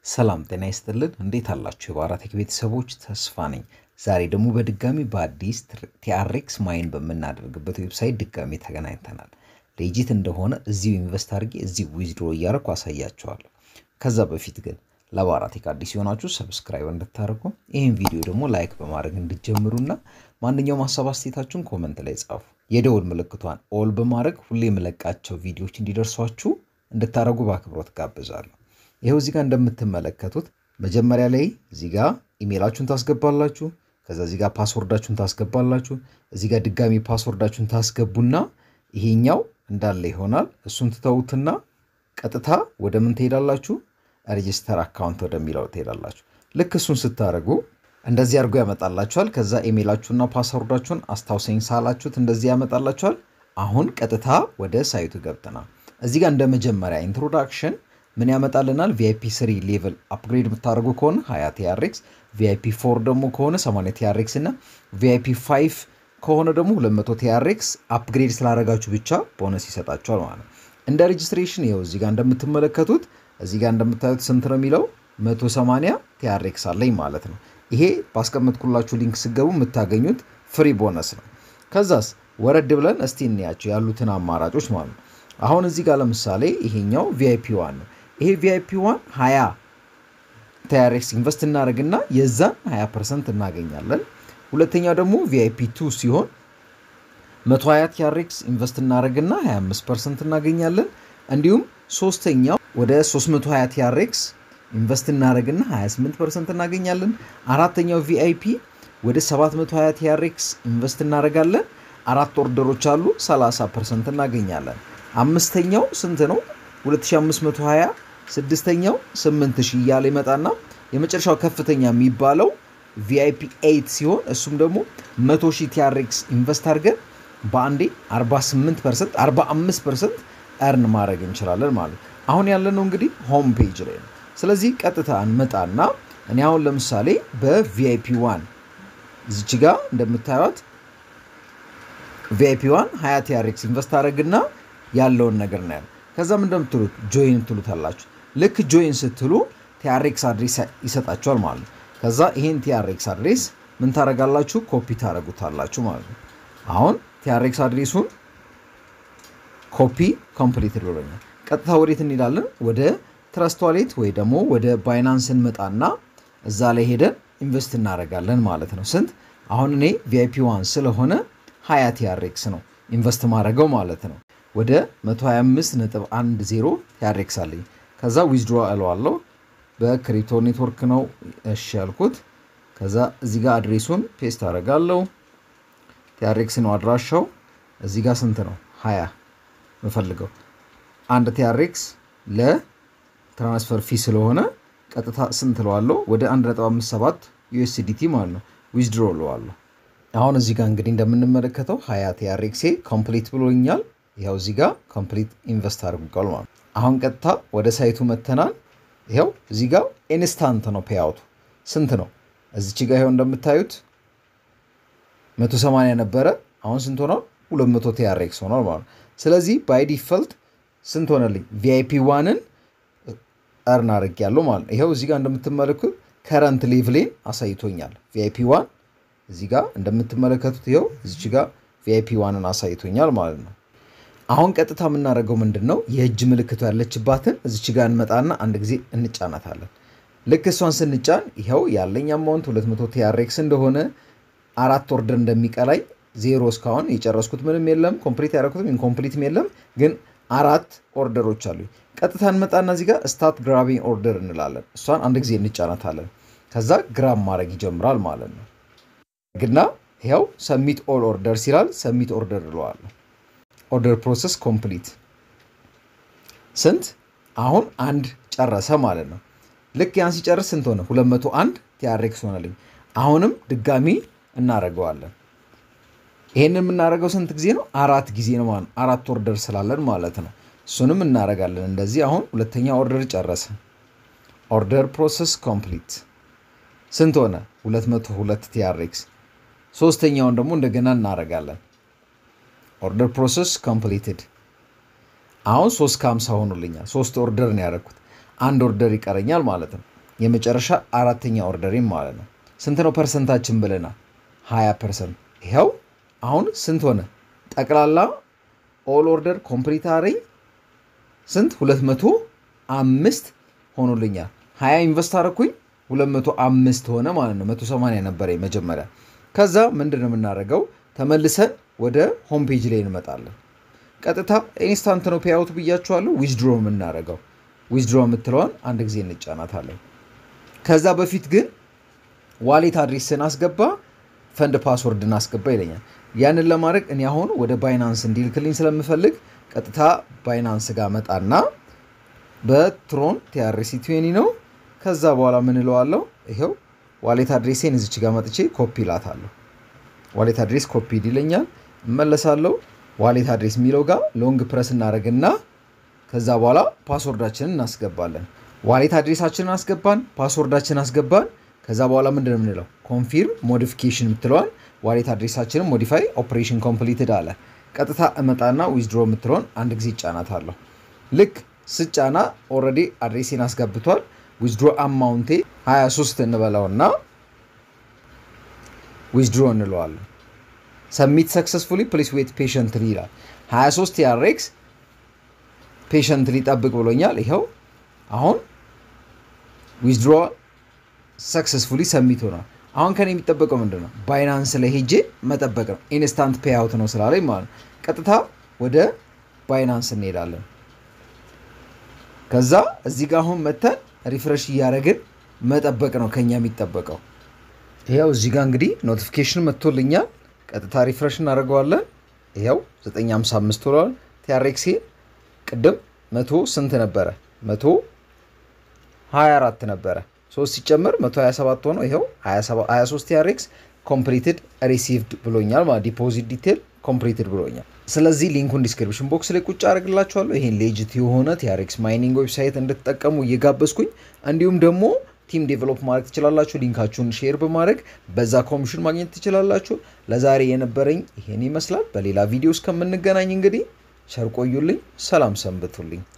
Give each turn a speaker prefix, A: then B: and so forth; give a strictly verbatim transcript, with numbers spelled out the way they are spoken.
A: ሰላም ጤና ይስጥልን እንዴት አላችሁ የባራህ ቴክ ቤተሰቦች ተስፋ ነኝ ዛሬ ደግሞ በድጋሚ በአዲስ ቲ አር ኤክስ ማይን በመናደርግበት ዌብሳይት ድጋሚ ተገናኝተናል ሌጂት እንደሆነ እዚሁ ኢንቨስት አድርጌ እዚሁ ዊዝድሮ ያረኩ አሳያችኋለሁ ከዛ በፊት ግን ለባራህ ቴክ አዲስ ሆናችሁ ሰብስክራይብ እንድታደርጉ ይሄን ቪዲዮ ደግሞ ላይክ በማድረግ እንድትጀምሩና ማንኛውም ሐሳብ አስተያየታችሁን ኮሜንት ላይ ጻፉ የደውል ምልክቷን ኦል በማድረግ ሁሌ የምለቃቸው ቪዲዮዎች እንዲደርሷችሁ እንድታረጉ በአክብሮት ጋብዛለሁ ይሄው እዚህ ጋር እንደምትመለከቱት መጀመሪያ ላይ እዚህ ጋር ኢሜይላችሁን ታስገባላችሁ ከዛ እዚህ ጋር ፓስወርዳችሁን ታስገባላችሁ እዚህ ጋር ድጋሚ ፓስወርዳችሁን ታስገቡና ይሄኛው እንዳለ ይሆናል እሱን ትተውትና ቀጥታ ወደ ምን ትሄዳላችሁ ሬጂስተር አካውንት ወደሚለው ትሄዳላችሁ ልክ እሱን ስታረጉ እንደዚህ አድርጎ ያመጣላችኋል ከዛ ኢሜይላችሁና ፓስወርዳችሁን አስታውሰኝ ሳላችሁት እንደዚህ ያመጣላችኋል አሁን ቀጥታ ወደ ሳይቱ ገብተናል እዚህ ጋር እንደመጀመሪያ ኢንትሮዳክሽን ምን ያመጣልናል ቪአይፒ ስሪ ሌቭል አፕግሬድ የምታደርጉ ከሆነ ሃያ ቲ አር ኤክስ ቪአይፒ ፎር ደግሞ ከሆነ ሰማንያ ቲ አር ኤክስ እና ቪአይፒ ፋይቭ ከሆነ ደግሞ ሁለት መቶ ቲ አር ኤክስ አፕግሬድ ስላደረጋችሁ ብቻ ቦነስ ይሰጣችኋል ማለት ነው እንደ ሬጂስትሬሽን ይሄው እዚህ ጋር እንደምትመለከቱት እዚህ ጋር እንደምታዩት ስንት ነው የሚለው መቶ ሰማንያ ቲ አር ኤክስ አለኝ ማለት ነው ይሄ ባስቀመጥኩላችሁ ሊንክ ስገቡ የምታገኙት ፍሪ ቦነስ ነው ከዛስ ወረድ ብለን እስቲ እንያቸው ያሉትን አማራጮች ማለት ነው አሁን እዚህ ጋር ለምሳሌ ይሄኛው ቪአይፒ ዋን ነው ይሄ ቪአይፒ ዋን ሃያ ቲ አር ኤክስ ኢንቨስት እናደርግና የዛን ሃያ ፐርሰንት እናገኛለን ሁለተኛው ደግሞ ቪአይፒ ቱ ሲሆን መቶ ሃያ ቲ አር ኤክስ ኢንቨስት እናደርግና ሃያ አምስት ፐርሰንት እናገኛለን እንዲሁም ሶስተኛው ወደ ሶስት መቶ ሃያ ቲ አር ኤክስ ኢንቨስት እናደርግና ሃያ ስምንት ፐርሰንት እናገኛለን አራተኛው ቪአይፒ ወደ ሰባት መቶ ሃያ ቲ አር ኤክስ ኢንቨስት እናደርጋለን አራት ኦርደሮች አሉ ሰላሳ ፐርሰንት እናገኛለን አምስተኛው ስንት ነው ሁለት ሺህ አምስት መቶ ሃያ ስድስተኛው ስምንት ሺህ ያለ ይመጣና የመጨረሻው ከፍተኛ የሚባለው ቪአይፒ ኤይት ሲሆን እሱም ደግሞ መቶ ሺህ ቲ አር ኤክስ ኢንቨስት አድርገን በአንዴ አርባ ስምንት ፐርሰንት አርባ አምስት ፐርሰንት earn ማድረግ እንችላለን ማለት አሁን ያለነው እንግዲህ ሆም ፔጅ ላይ ነው ስለዚህ ቀጥታ እንመጣና እኔ አሁን ለምሳሌ በቪአይፒ ዋን እዚች ጋር እንደምታዩት ቪአይፒ ዋን ሃያ ቲ አር ኤክስ ኢንቨስት አድርግና ያለውን ነገር ነው ከዛ ምን እንደምትሉት ጆይን ትሉታላችሁ ልክ ጆይን ስትሉ ቲ አር ኤክስ አድሬስ ይሰጣችኋል ማለት ነው ከዛ ይሄን ቲ አር ኤክስ አድሬስ ምን ታረጋላችሁ ኮፒ ታረጉታላችሁ ማለት ነው አሁን ቲ አር ኤክስ አድሬሱን ኮፒ ኮምፕሊትድ ብሎኛል ቀጥታ ወዴት እንሄዳለን ወደ ትረስት ዋሌት ወይ ደግሞ ወደ ባይናንስ እንመጣና እዛ ላይ ሄደን ኢንቨስት እናደርጋለን ማለት ነው ስንት አሁን እኔ ቪአይፒ ዋን ስለሆነ ሃያ ቲ አር ኤክስ ነው ኢንቨስት ማድረገው ማለት ነው ወደ መቶ ሃያ አምስት ነጥብ አንድ ዜሮ ቲ አር ኤክስ አለኝ ከዛ ዊዝድሮ አለዋለሁ በክሪፕቶ ኔትወርክ ነው እሺ ያልኩት ከዛ እዚህ ጋር አድሬሱን ፔስት አደርጋለሁ ቲ አር ኤክስ ነው አድራሻው እዚህ ጋር ስንት ነው ሃያ መፈልገው አንድ ቲ አር ኤክስ ለትራንስፈር ፊ ስለሆነ ቀጥታ ስንት ለዋለሁ ወደ አንድ ነጥብ አምስት ሰባት ዩኤስዲቲ ማለት ነው ዊዝድሮ ለዋለሁ አሁን እዚህ ጋር እንግዲህ እንደምንመለከተው ሃያ ቲ አር ኤክስ ኮምፕሊት ብሎኛል ይሄው እዚህ ጋር ኮምፕሊት ኢንቨስት አድርጓል ማለት አሁን ቀጥታ ወደ ሳይቱ መተናል ይሄው እዚህ ጋር ኢንስታንት ነው ፔአውቱ ስንት ነው እዚች ጋር ይሄው እንደምታዩት መቶ ሰማንያ ነበረ አሁን ስንት ሆኗል ሁለት መቶ ቲ አር ኤክስ ሆኗል ማለት ስለዚህ ባይ ዲፎልት ስንት ሆነልኝ ቪአይፒ ዋንን earn አድርጌያለሁ ማለት ይሄው እዚህ ጋር እንደምትመለከቱት ከረንት ሌቭሌን አሳይቶኛል ቪአይፒ ዋን እዚህ ጋር እንደምትመለከቱት ይሄው እዚች ጋር ቪአይፒ ዋንን አሳይቶኛል ማለት ነው አሁን ቀጥታ የምናደርገው ምንድነው የእጅ ምልክቱ ያለችባትን እዚች ጋር እንመጣና አንድ ጊዜ እንጫናታለን ልክ እሷን ስንጫን ይሄው ያለኝ አማውንት ሁለት መቶ ቲ አር ኤክስ እንደሆነ አራት ኦርደር እንደሚቀላይ ዜሮ እስካሁን የጨረስኩት ምንም የለም ኮምፕሊት ያደረኩትም ኢንኮምፕሊትም የለም ግን አራት ኦርደሮች አሉ ቀጥታ እንመጣና እዚህ ጋር ስታርት ግራቢንግ ኦርደር እንላለን እሷን አንድ ጊዜ እንጫናታለን ከዛ ግራም ማድረግ ይጀምራል ማለት ነው ግና ይሄው ሰብሚት ኦል ኦርደርስ ይላል ሰብሚት ኦርደር እለዋለሁ ኦርደር ፕሮሰስ ኮምፕሊት ስንት አሁን አንድ ጨረሰ ማለት ነው ልክ ያን ሲጨርስ ስንት ሆነ ሁለት መቶ አንድ ቲ አር ኤክስ ሆነልኝ አሁንም ድጋሚ እናረጋዋለን ይሄንን የምናረጋው ስንት ጊዜ ነው አራት ጊዜ ነው ማለት አራት ኦርደር ስላለን ማለት ነው እሱንም እናረጋለን እንደዚህ አሁን ሁለተኛ ኦርደር ጨረሰ ኦርደር ፕሮሰስ ኮምፕሊት ስንት ሆነ ሁለት መቶ ሁለት ቲ አር ኤክስ ሶስተኛውን ደግሞ እንደገና እናረጋለን ኦርደር ፕሮሰስ ኮምፕሊትድ አሁን ሶስት ከሀምሳ ሆኖልኛል ሶስት ኦርደር ነው ያደረኩት አንድ ኦርደር ይቀረኛል ማለት ነው የመጨረሻ አራተኛ ኦርደሪን ማለት ነው ስንት ነው ፐርሰንታችን ብለና ሃያ ፐርሰንት ይሄው አሁን ስንት ሆነ ጠቅላላ ኦል ኦርደር ኮምፕሊት አረኝ ስንት ሁለት መቶ አምስት ሆኖልኛል ሃያ ኢንቨስት አረኩኝ ሁለት መቶ አምስት ሆነ ማለት ነው መቶ ሰማንያ ነበር መጀመሪያ ከዛ ምንድነው የምናደርገው ተመልሰን ወደ ሆም ፔጅ ላይ እንመጣለን ቀጥታ ኢንስታንት ነው ፔአውት ብያችኋለሁ ዊዝድሮ የምናደርገው ዊዝድሮ የምትለዋን አንድ ጊዜ እንጫናታለን ከዛ በፊት ግን ዋሌት አድሬስን አስገባ ፈንድ ፓስወርድን አስገባ ይለኛል ያንን ለማድረግ እኔ አሁን ወደ ባይናንስ እንዲልክልኝ ስለምፈልግ ቀጥታ ባይናንስ ጋር መጣና በትሮን ቲአርኤክስ ሃያ ነው ከዛ በኋላ ምን እለዋለሁ ይሄው ዋሌት አድሬስን እዚች ጋር መጥቼ ኮፒ ላታለሁ ዋሌት አድሬስ ኮፒ ይልኛል መለሳለሁ ዋሌት አድሬስ ሚለው ጋር ሎንግ ፕረስ እናደርግና ከዛ በኋላ ፓስወርዳችንን እናስገባለን ዋሌት አድሬሳችንን አስገባን ፓስወርዳችንን አስገባን ከዛ በኋላ ምንድነው የምንለው ኮንፊርም ሞዲፊኬሽን ምትለዋን ዋሌት አድሬሳችንን ሞዲፋይ ኦፕሬሽን ኮምፕሊትድ አለ ቀጥታ እመጣና ዊዝድሮ ምትለውን አንድ ጊዜ ጫናታለሁ ልክ ስጫና ኦሬዲ አድሬስን አስገብቷል ዊዝድሮ አማውንቴ ሃያ ሶስት እንበላውና ዊዝድሮ እንለዋለን ሰብሚት ሰክሰስፉሊ ፕሊዝ ዌት ፔሸንትሊ ይላል ሃያ ሶስት ቲአርኤክስ ፔሸንትሊ ጠብቅ ብሎኛል ይሄው አሁን ዊዝድሮ ሰክሰስፉሊ ሰብሚት ሆኗል አሁን ከኔ የሚጠበቀው ምንድነው ባይናንስ ላይ ሄጄ መጠበቅ ነው ኢንስታንት ፔአውት ነው ስላለኝ ማለት ቀጥታ ወደ ባይናንስ እንሄዳለን ከዛ እዚህ ጋር አሁን መተን ሪፍሬሽ ያረግን መጠበቅ ነው ከኛ የሚጠበቀው ይሄው እዚህ ጋር እንግዲህ ኖቲፊኬሽን መጥቶልኛል ቀጥታ ሪፍሬሽ እናደርገዋለን ይሄው ዘጠኝ ሃምሳ አምስት ሆኗል ቲአርኤክስ ቅድም መቶ ስንት ነበረ መቶ ሃያ አራት ነበረ ሶስት ሲጨመር መቶ ሃያ ሰባት ሆኖ ይሄው ሃያ ሶስት ቲአርኤክስ ኮምፕሊትድ ሪሲቭድ ብሎኛል ማለት ዲፖዚት ዲቴል ኮምፕሊትድ ብሎኛል ስለዚህ ሊንኩን ዲስክሪፕሽን ቦክስ ላይ ቁጭ አድርግላችኋለሁ ይሄን ሌጂት የሆነ ቲአርኤክስ ማይኒንግ ዌብሳይት እንድትጠቀሙ እየጋበዝኩኝ እንዲሁም ደግሞ ቲም ዴቨሎፕ ማድረግ ትችላላችሁ ሊንካችሁን ሼር በማድረግ በዛ ኮሚሽን ማግኘት ትችላላችሁ ለዛሬ የነበረኝ ይሄን ይመስላል በሌላ ቪዲዮ እስከምንገናኝ እንግዲህ ቸር ቆዩልኝ ሰላም ሰንብቱልኝ